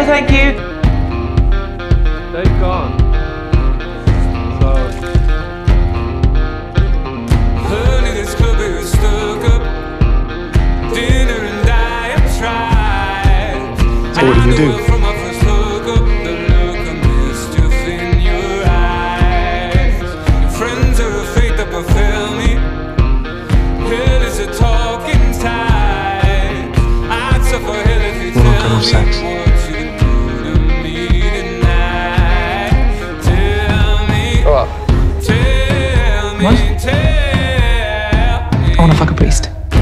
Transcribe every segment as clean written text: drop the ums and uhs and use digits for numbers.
thank you. They've gone. So. Honey, this club is stuck up. Dinner and diatribes. So what did you do? From my first look up, the look of mischief in your eyes. Your friends are afraid that will fail me. Hell is a talking type. I'd suffer hell if you tell me sex. what you do to me tonight. Tell me, What? tell me, What? tell me. I wanna fuck a priest.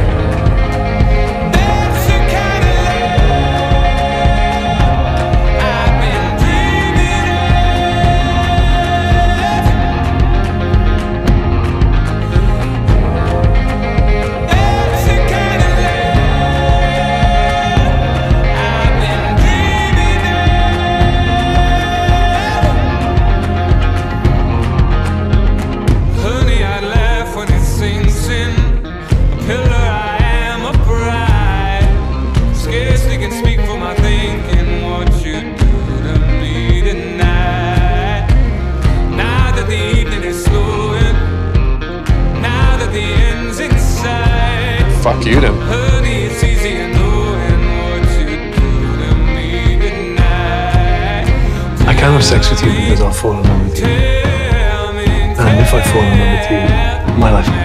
That's the kind of love I've been dreaming of. That's the kind of love I've been dreaming of. Honey, I laugh when it sinks in. A pillar I am upright. Scarcely can speak for my thinking. What you do to me tonight. Now that the evening is slowing, now that the end's in sight. Fuck you then. Honey, it's easy knowing what you do to me tonight. I can't have sex with you because I'll fall in love with you. Tell me, And if I fall in love with you, my life